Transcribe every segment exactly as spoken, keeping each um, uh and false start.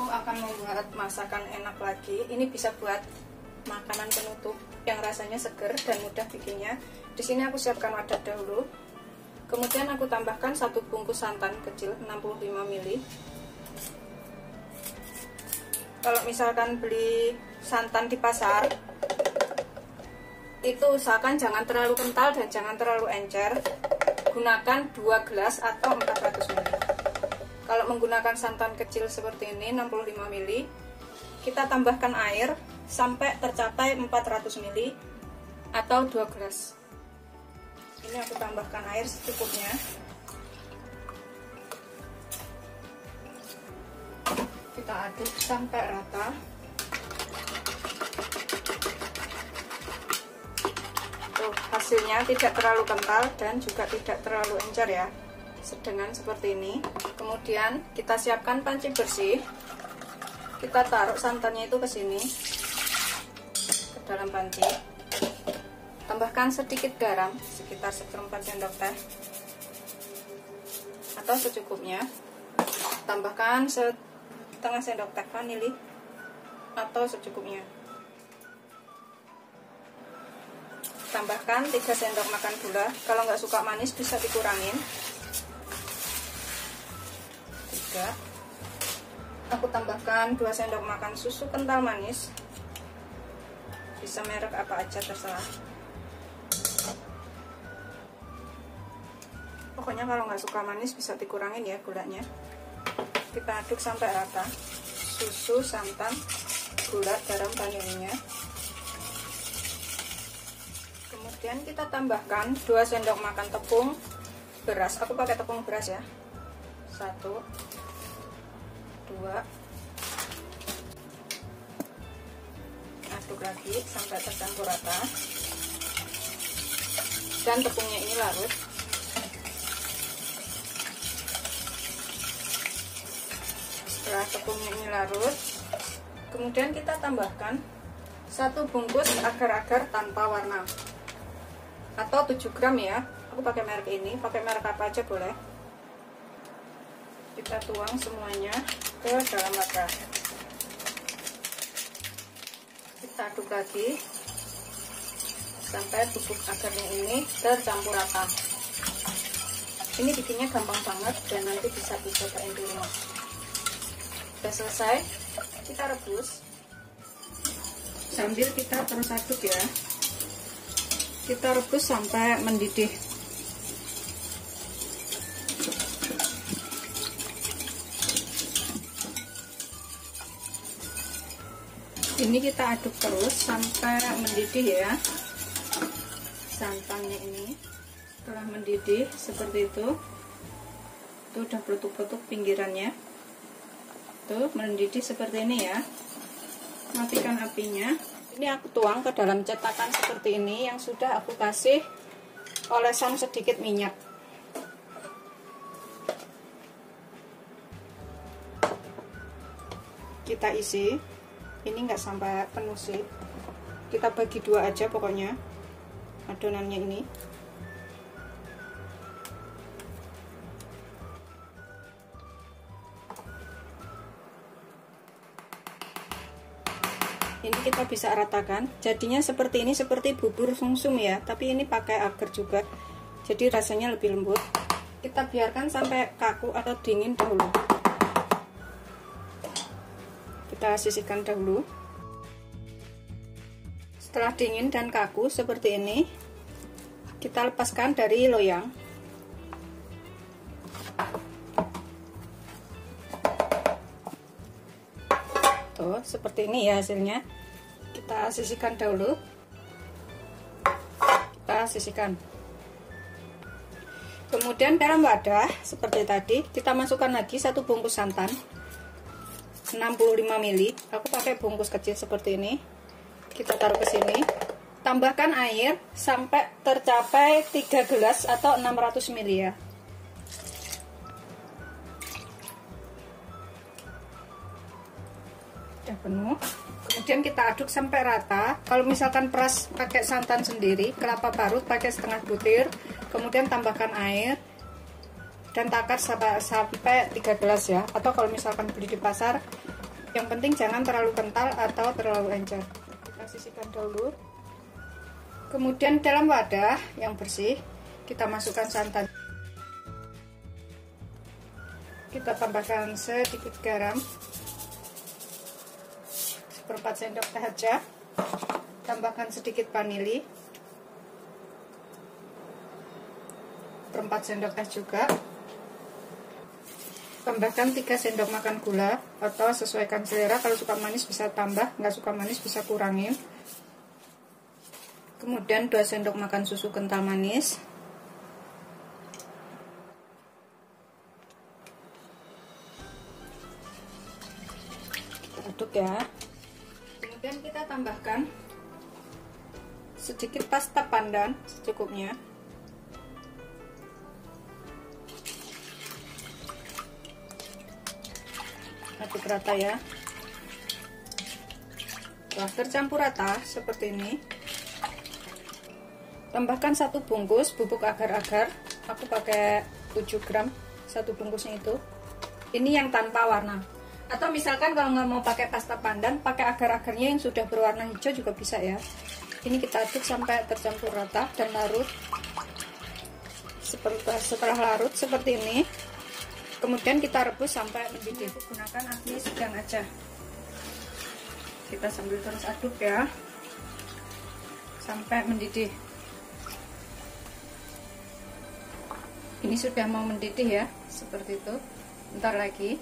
akan membuat masakan enak lagi. Ini bisa buat makanan penutup yang rasanya seger dan mudah bikinnya. Di sini aku siapkan wadah dahulu. Kemudian aku tambahkan satu bungkus santan kecil enam puluh lima mililiter. Kalau misalkan beli santan di pasar, itu usahakan jangan terlalu kental dan jangan terlalu encer. Gunakan dua gelas atau empat ratus mililiter. Kalau menggunakan santan kecil seperti ini enam puluh lima mililiter, kita tambahkan air sampai tercapai empat ratus mililiter atau dua gelas. Ini aku tambahkan air secukupnya. Kita aduk sampai rata. Tuh, hasilnya tidak terlalu kental dan juga tidak terlalu encer ya. Sedengan seperti ini. Kemudian kita siapkan panci bersih. Kita taruh santannya itu ke sini, ke dalam panci. Tambahkan sedikit garam, sekitar seperempat sendok teh atau secukupnya. Tambahkan setengah sendok teh vanili atau secukupnya. Tambahkan tiga sendok makan gula. Kalau nggak suka manis bisa dikurangin. tiga. Aku tambahkan dua sendok makan susu kental manis. Bisa merek apa aja terserah. Pokoknya kalau nggak suka manis bisa dikurangin ya gulanya. Kita aduk sampai rata. Susu, santan, gula, garam, vanilinya. Kemudian kita tambahkan dua sendok makan tepung beras. Aku pakai tepung beras ya. Satu, dua. Aduk lagi sampai tercampur rata. Dan tepungnya ini larut. Setelah tepungnya ini larut, kemudian kita tambahkan satu bungkus agar-agar tanpa warna atau tujuh gram ya. Aku pakai merek ini, pakai merek apa aja boleh. Kita tuang semuanya ke dalam wadah. Kita aduk lagi sampai bubuk agarnya ini tercampur rata. Ini bikinnya gampang banget dan nanti bisa dicobain di rumah. Sudah selesai, kita rebus sambil kita terus aduk ya. Kita rebus sampai mendidih. Ini kita aduk terus sampai mendidih ya. Santannya ini setelah mendidih seperti itu, itu udah peletuk-peletuk pinggirannya. Tuh, mendidih seperti ini ya. Matikan apinya. Ini aku tuang ke dalam cetakan seperti ini yang sudah aku kasih olesan sedikit minyak. Kita isi. Ini nggak sampai penuh sih. Kita bagi dua aja pokoknya adonannya ini. Ini kita bisa ratakan, jadinya seperti ini, seperti bubur sumsum ya, tapi ini pakai agar juga, jadi rasanya lebih lembut. Kita biarkan sampai kaku atau dingin dahulu. Kita sisihkan dahulu. Setelah dingin dan kaku seperti ini, kita lepaskan dari loyang. Tuh, seperti ini ya hasilnya. Kita sisihkan dahulu. Kita sisihkan. Kemudian dalam wadah seperti tadi, kita masukkan lagi satu bungkus santan enam puluh lima mililiter. Aku pakai bungkus kecil seperti ini. Kita taruh ke sini. Tambahkan air sampai tercapai tiga gelas atau enam ratus mililiter ya. Sudah penuh. Kemudian kita aduk sampai rata. Kalau misalkan peras pakai santan sendiri, kelapa parut pakai setengah butir, kemudian tambahkan air dan takar sampai, sampai tiga gelas ya. Atau kalau misalkan beli di pasar, Yang penting jangan terlalu kental atau terlalu encer. Kita sisihkan dahulu. Kemudian dalam wadah yang bersih kita masukkan santan. Kita tambahkan sedikit garam, seperempat sendok teh aja. Tambahkan sedikit vanili, seperempat sendok teh juga. Tambahkan tiga sendok makan gula atau sesuaikan selera. Kalau suka manis bisa tambah, nggak suka manis bisa kurangin. Kemudian dua sendok makan susu kental manis. Kita aduk ya. Kemudian kita tambahkan sedikit pasta pandan secukupnya. Aduk rata ya. Setelah tercampur rata seperti ini, tambahkan satu bungkus bubuk agar-agar. Aku pakai tujuh gram satu bungkusnya itu. Ini yang tanpa warna. Atau misalkan kalau nggak mau pakai pasta pandan, pakai agar-agarnya yang sudah berwarna hijau juga bisa ya. Ini kita aduk sampai tercampur rata dan larut. Setelah larut seperti ini, kemudian kita rebus sampai mendidih. Gunakan api sedang aja. Kita sambil terus aduk ya sampai mendidih. Ini sudah mau mendidih ya, seperti itu. Bentar lagi.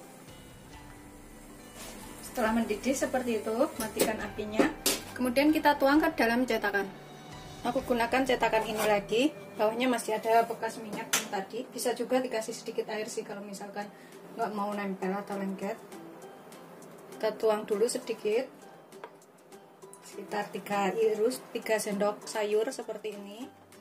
Setelah mendidih seperti itu, matikan apinya. Kemudian kita tuang ke dalam cetakan. Aku gunakan cetakan ini lagi. Bawahnya masih ada bekas minyak yang tadi. Bisa juga dikasih sedikit air sih kalau misalkan nggak mau nempel atau lengket. Kita tuang dulu sedikit. Sekitar tiga irus, tiga sendok sayur seperti ini.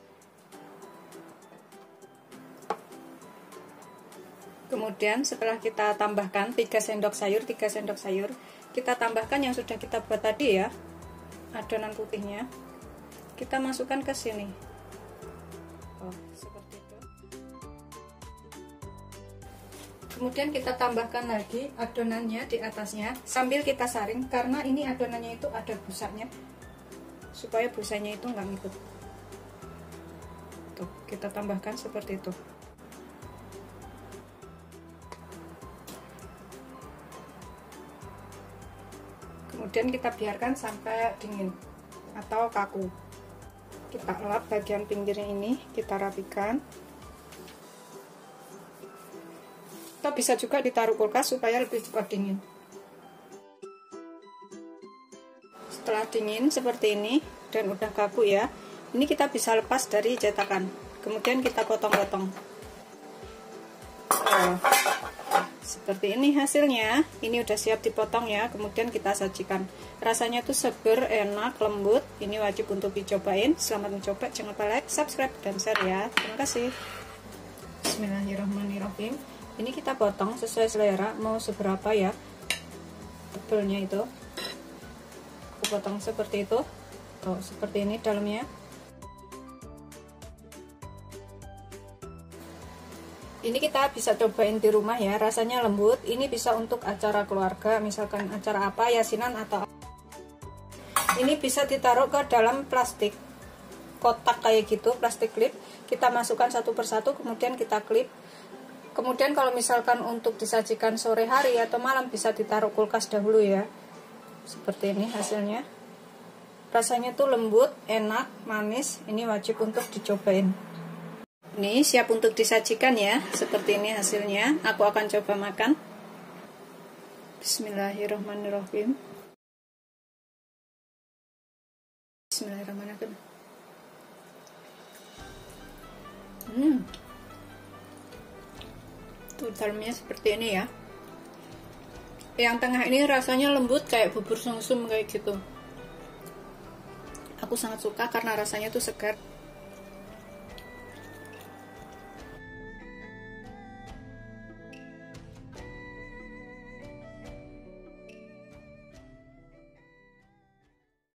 Kemudian setelah kita tambahkan tiga sendok sayur, tiga sendok sayur, kita tambahkan yang sudah kita buat tadi ya, adonan putihnya. Kita masukkan ke sini. Oh, seperti itu. Kemudian kita tambahkan lagi adonannya di atasnya sambil kita saring, karena ini adonannya itu ada busanya, supaya busanya itu nggak ngikut. Tuh, kita tambahkan seperti itu. Kemudian kita biarkan sampai dingin atau kaku. Kita lap bagian pinggirnya ini, kita rapikan. Atau bisa juga ditaruh kulkas supaya lebih cepat dingin. Setelah dingin seperti ini dan udah kaku ya, ini kita bisa lepas dari cetakan. Kemudian kita potong-potong. Oh. Seperti ini hasilnya. Ini udah siap dipotong ya. Kemudian kita sajikan. Rasanya tuh seger, enak, lembut. Ini wajib untuk dicobain. Selamat mencoba. Jangan lupa like, subscribe, dan share ya. Terima kasih. Bismillahirrahmanirrahim. Ini kita potong sesuai selera. Mau seberapa ya tebelnya itu. Aku potong seperti itu. Tuh, seperti ini dalamnya. Ini kita bisa cobain di rumah ya, rasanya lembut. Ini bisa untuk acara keluarga, misalkan acara apa, yasinan atau apa. Ini bisa ditaruh ke dalam plastik kotak kayak gitu, plastik klip. Kita masukkan satu persatu, kemudian kita klip. Kemudian kalau misalkan untuk disajikan sore hari atau malam, bisa ditaruh kulkas dahulu ya. Seperti ini hasilnya. Rasanya tuh lembut, enak, manis. Ini wajib untuk dicobain. Ini siap untuk disajikan ya. Seperti ini hasilnya. Aku akan coba makan. Bismillahirrahmanirrahim. Bismillahirrahmanirrahim. Hmm. Tuh dalamnya seperti ini ya. Yang tengah ini rasanya lembut kayak bubur sumsum kayak gitu. Aku sangat suka karena rasanya tuh segar.